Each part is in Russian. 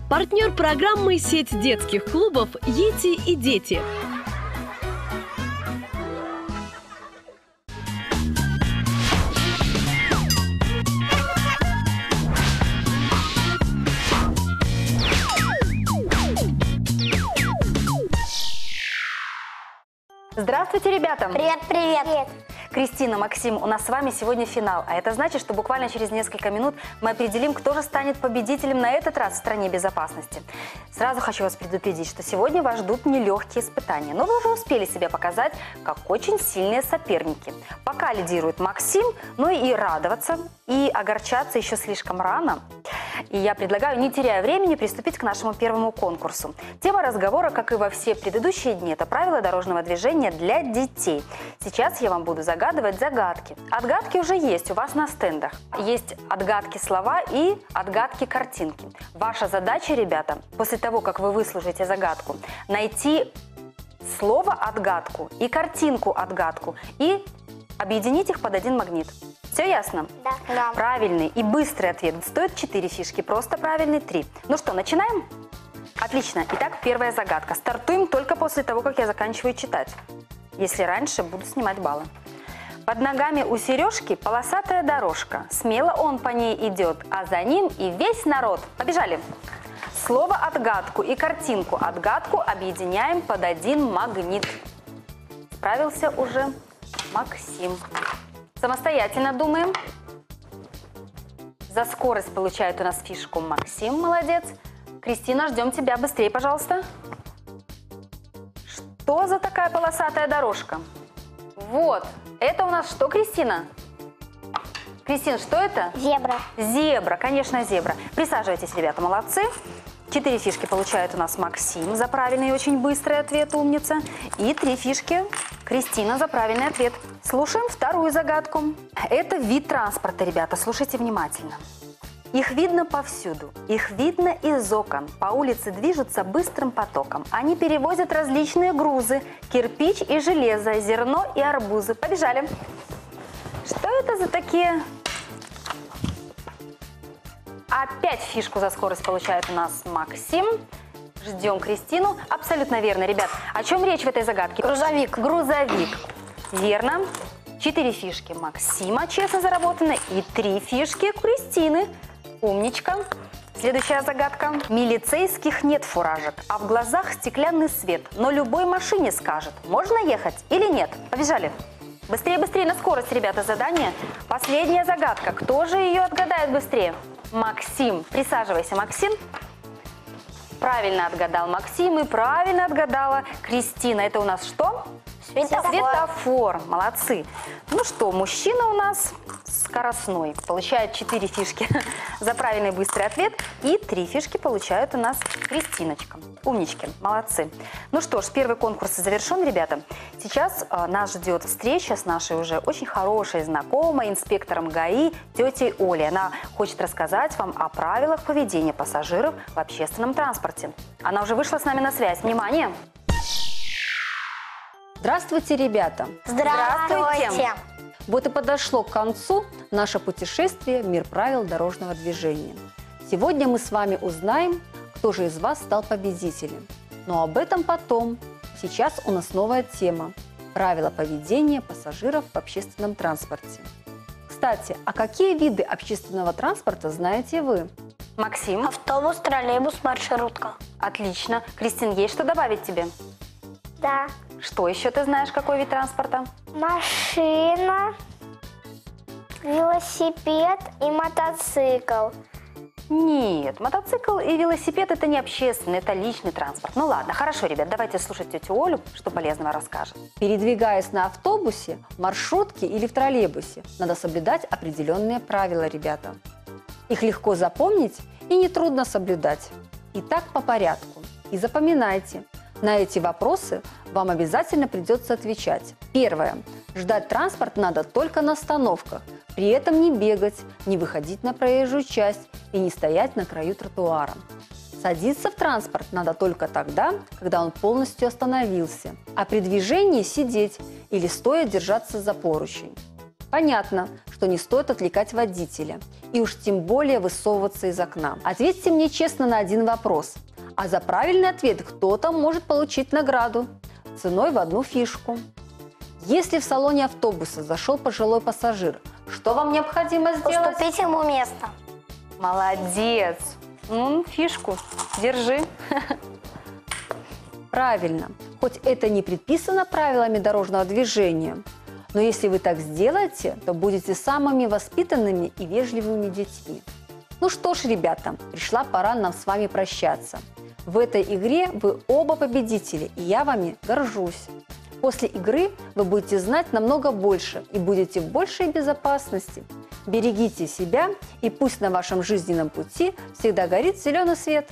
Партнер программы «Сеть детских клубов «Ети и дети». Здравствуйте, ребята! Привет, привет! Кристина, Максим, у нас с вами сегодня финал, а это значит, что буквально через несколько минут мы определим, кто же станет победителем на этот раз в стране безопасности. Сразу хочу вас предупредить, что сегодня вас ждут нелегкие испытания, но вы уже успели себя показать как очень сильные соперники. Пока лидирует Максим, но и радоваться, и огорчаться еще слишком рано. И я предлагаю, не теряя времени, приступить к нашему первому конкурсу. Тема разговора, как и во все предыдущие дни, это правила дорожного движения для детей. Сейчас я вам буду загадывать загадки. Отгадки уже есть у вас на стендах. Есть отгадки слова и отгадки картинки. Ваша задача, ребята, после того, как вы выслушаете загадку, найти слово отгадку и картинку отгадку и объединить их под один магнит. Все ясно? Да. Правильный и быстрый ответ стоит 4 фишки, просто правильный 3. Ну что, начинаем? Отлично. Итак, первая загадка. Стартуем только после того, как я заканчиваю читать. Если раньше, буду снимать баллы. Под ногами у Сережки полосатая дорожка. Смело он по ней идет, а за ним и весь народ. Побежали! Слово отгадку и картинку отгадку объединяем под один магнит. Справился уже Максим. Самостоятельно думаем. За скорость получает у нас фишку Максим, молодец. Кристина, ждем тебя. Быстрее, пожалуйста. Что за такая полосатая дорожка? Вот. Это у нас что, Кристина? Кристина, что это? Зебра. Зебра, конечно, зебра. Присаживайтесь, ребята, молодцы. 4 фишки получает у нас Максим за правильный и очень быстрый ответ, умница. И 3 фишки Кристина за правильный ответ. Слушаем вторую загадку. Это вид транспорта, ребята, слушайте внимательно. Их видно повсюду, их видно из окон. По улице движутся быстрым потоком. Они перевозят различные грузы, кирпич и железо, зерно и арбузы. Побежали. Что это за такие... Опять фишку за скорость получает у нас Максим. Ждем Кристину. Абсолютно верно, ребят. О чем речь в этой загадке? Грузовик. Грузовик. Верно. 4 фишки Максима честно заработаны и 3 фишки Кристины. Умничка. Следующая загадка. Милицейских нет фуражек, а в глазах стеклянный свет. Но любой машине скажет, можно ехать или нет. Побежали. Быстрее, быстрее, на скорость, ребята, задание. Последняя загадка. Кто же ее отгадает быстрее? Максим. Присаживайся, Максим. Правильно отгадал Максим и правильно отгадала Кристина. Это у нас что? Светофор. Светофор. Молодцы. Ну что, мужчина у нас скоростной. Получает 4 фишки за правильный быстрый ответ. И 3 фишки получает у нас Кристиночка. Умнички. Молодцы. Ну что ж, первый конкурс завершен, ребята. Сейчас нас ждет встреча с нашей уже очень хорошей знакомой, инспектором ГАИ, тетей Олей. Она хочет рассказать вам о правилах поведения пассажиров в общественном транспорте. Она уже вышла с нами на связь. Внимание! Здравствуйте, ребята! Здравствуйте! Вот и подошло к концу наше путешествие в мир правил дорожного движения. Сегодня мы с вами узнаем, кто же из вас стал победителем. Но об этом потом. Сейчас у нас новая тема – правила поведения пассажиров в общественном транспорте. Кстати, а какие виды общественного транспорта знаете вы? Максим. Автобус, троллейбус, маршрутка. Отлично. Кристин, есть что добавить тебе? Да. Что еще ты знаешь, какой вид транспорта? Машина, велосипед и мотоцикл. Нет, мотоцикл и велосипед – это не общественный, это личный транспорт. Ну ладно, хорошо, ребят, давайте слушать тетю Олю, что полезного расскажет. Передвигаясь на автобусе, маршрутке или в троллейбусе, надо соблюдать определенные правила, ребята. Их легко запомнить и нетрудно соблюдать. Итак, по порядку. И запоминайте, на эти вопросы вам обязательно придется отвечать. Первое. Ждать транспорт надо только на остановках. При этом не бегать, не выходить на проезжую часть и не стоять на краю тротуара. Садиться в транспорт надо только тогда, когда он полностью остановился, а при движении сидеть или стоя держаться за поручень. Понятно, что не стоит отвлекать водителя. И уж тем более высовываться из окна. Ответьте мне честно на один вопрос. А за правильный ответ кто-то может получить награду ценой в 1 фишку. Если в салоне автобуса зашел пожилой пассажир, что вам необходимо сделать? Уступить ему место. Молодец. Фишку держи. Правильно. Хоть это не предписано правилами дорожного движения, но если вы так сделаете, то будете самыми воспитанными и вежливыми детьми. Ну что ж, ребята, пришла пора нам с вами прощаться. В этой игре вы оба победители, и я вами горжусь. После игры вы будете знать намного больше и будете в большей безопасности. Берегите себя, и пусть на вашем жизненном пути всегда горит зеленый свет.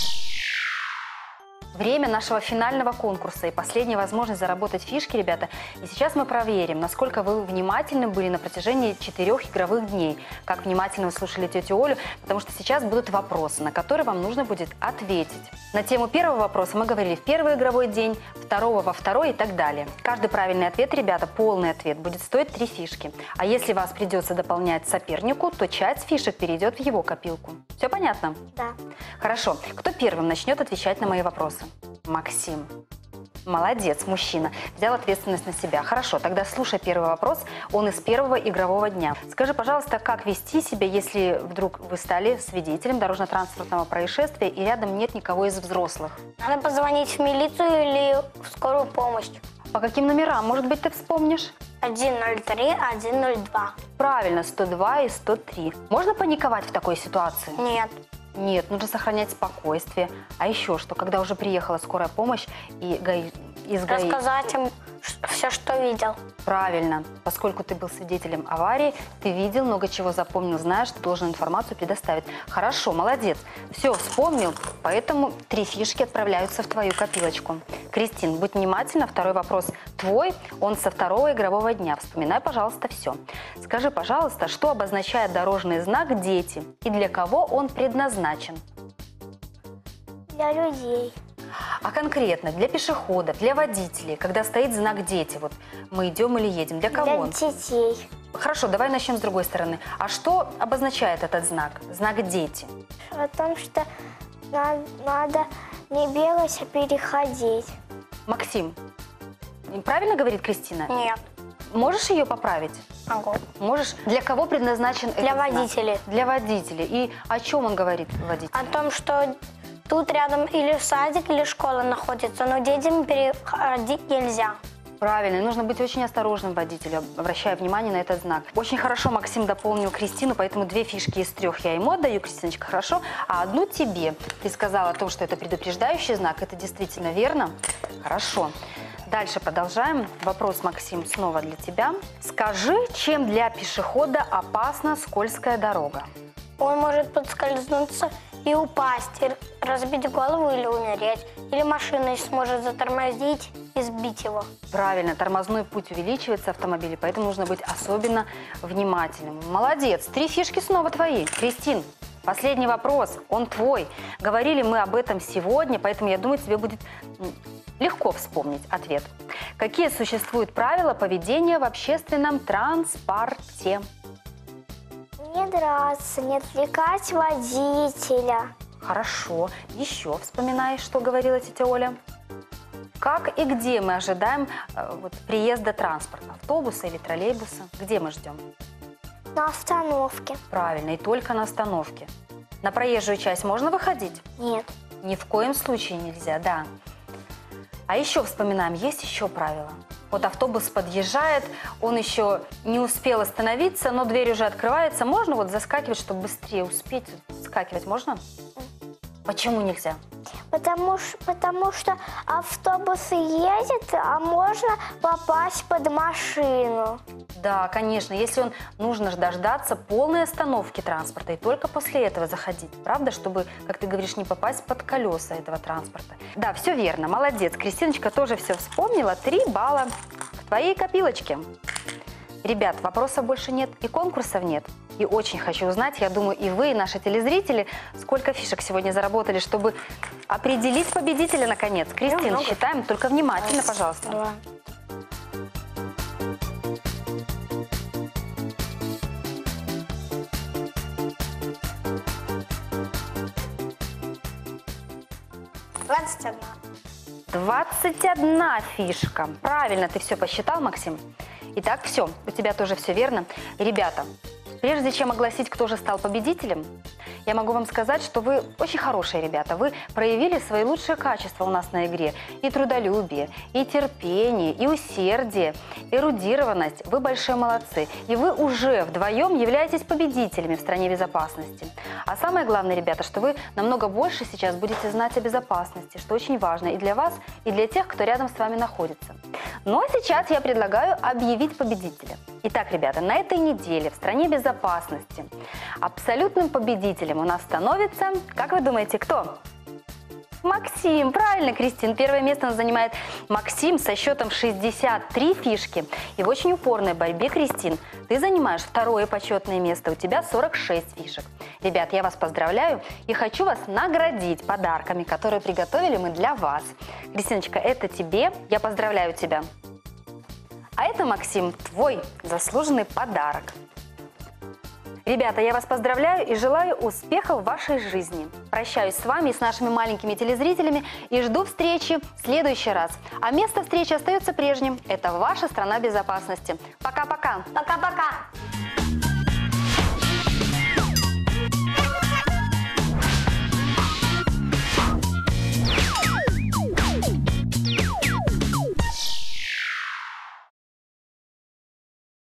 Время нашего финального конкурса и последняя возможность заработать фишки, ребята. И сейчас мы проверим, насколько вы внимательны были на протяжении 4 игровых дней. Как внимательно вы слушали тетю Олю, потому что сейчас будут вопросы, на которые вам нужно будет ответить. На тему первого вопроса мы говорили в первый игровой день, второго во второй и так далее. Каждый правильный ответ, ребята, полный ответ, будет стоить 3 фишки. А если вас придется дополнять сопернику, то часть фишек перейдет в его копилку. Все понятно? Да. Хорошо. Кто первым начнет отвечать на мои вопросы? Максим. Молодец, мужчина. Взял ответственность на себя. Хорошо, тогда слушай первый вопрос. Он из первого игрового дня. Скажи, пожалуйста, как вести себя, если вдруг вы стали свидетелем дорожно-транспортного происшествия и рядом нет никого из взрослых? Надо позвонить в милицию или в скорую помощь. По каким номерам, может быть, ты вспомнишь? 103, 102. Правильно, 102 и 103. Можно паниковать в такой ситуации? Нет. Нет, нужно сохранять спокойствие. А еще что, когда уже приехала скорая помощь и из ГАИ... Рассказать им все, что видел. Правильно. Поскольку ты был свидетелем аварии, ты видел, много чего запомнил, знаешь, ты должен информацию предоставить. Хорошо, молодец. Все, вспомнил, поэтому 3 фишки отправляются в твою копилочку. Кристин, будь внимательна, второй вопрос твой, он со второго игрового дня. Вспоминай, пожалуйста, все. Скажи, пожалуйста, что обозначает дорожный знак «Дети» и для кого он предназначен? Для людей. А конкретно для пешеходов, для водителей, когда стоит знак «Дети», вот мы идем или едем, для кого Для он? детей. Хорошо, давай начнем с другой стороны. А что обозначает этот знак, знак «Дети»? О том, что надо не бегать, а переходить. Максим, правильно говорит Кристина? Нет. Можешь ее поправить? Могу. Можешь? Для кого предназначен этот Для знак? водителей. Для водителей. И о чем он говорит, водитель? О том, что тут рядом или садик, или школа находится, но детям переходить нельзя. Правильно, и нужно быть очень осторожным водителем, обращая внимание на этот знак. Очень хорошо Максим дополнил Кристину, поэтому 2 фишки из 3 я ему отдаю, Кристиночка, хорошо? А 1 тебе. Ты сказала о том, что это предупреждающий знак, это действительно верно? Хорошо. Дальше продолжаем. Вопрос, Максим, снова для тебя. Скажи, чем для пешехода опасна скользкая дорога? Он может подскользнуться и упасть, и разбить голову или умереть. Или машина сможет затормозить и сбить его. Правильно, тормозной путь увеличивается автомобиля, поэтому нужно быть особенно внимательным. Молодец, 3 фишки снова твои. Кристин, последний вопрос, он твой. Говорили мы об этом сегодня, поэтому я думаю, тебе будет легко вспомнить ответ. Какие существуют правила поведения в общественном транспорте? Не драться, не отвлекать водителя. Хорошо. Еще вспоминай, что говорила тетя Оля. Как и где мы ожидаем приезда транспорта? Автобуса или троллейбуса? Где мы ждем? На остановке. Правильно, и только на остановке. На проезжую часть можно выходить? Нет. Ни в коем случае нельзя, да. А еще вспоминаем, есть еще правила. Вот автобус подъезжает, он еще не успел остановиться, но дверь уже открывается. Можно вот заскакивать, чтобы быстрее успеть? Скакивать можно? Почему нельзя? Потому что автобус едет, а можно попасть под машину. Да, конечно, если нужно дождаться полной остановки транспорта и только после этого заходить, правда, чтобы, как ты говоришь, не попасть под колеса этого транспорта. Да, все верно, молодец, Кристиночка тоже все вспомнила, 3 балла в твоей копилочке. Ребят, вопросов больше нет и конкурсов нет. И очень хочу узнать, я думаю, и вы, и наши телезрители, сколько фишек сегодня заработали, чтобы определить победителя наконец. Кристина, считаем, только внимательно, пожалуйста. 21. 21 фишка. Правильно, ты все посчитал, Максим? Итак, все, у тебя тоже все верно. Ребята, прежде чем огласить, кто же стал победителем, я могу вам сказать, что вы очень хорошие ребята. Вы проявили свои лучшие качества у нас на игре. И трудолюбие, и терпение, и усердие, эрудированность. Вы большие молодцы. И вы уже вдвоем являетесь победителями в стране безопасности. А самое главное, ребята, что вы намного больше сейчас будете знать о безопасности, что очень важно и для вас, и для тех, кто рядом с вами находится. Ну а сейчас я предлагаю объявить победителя. Итак, ребята, на этой неделе в стране безопасности абсолютным победителем у нас становится, как вы думаете, кто? Максим, правильно, Кристин. Первое место занимает Максим со счетом 63 фишки. И в очень упорной борьбе, Кристин, ты занимаешь второе почетное место. У тебя 46 фишек. Ребят, я вас поздравляю и хочу вас наградить подарками, которые приготовили мы для вас. Кристиночка, это тебе. Я поздравляю тебя. А это, Максим, твой заслуженный подарок. Ребята, я вас поздравляю и желаю успехов в вашей жизни. Прощаюсь с вами и с нашими маленькими телезрителями и жду встречи в следующий раз. А место встречи остается прежним. Это ваша страна безопасности. Пока-пока. Пока-пока.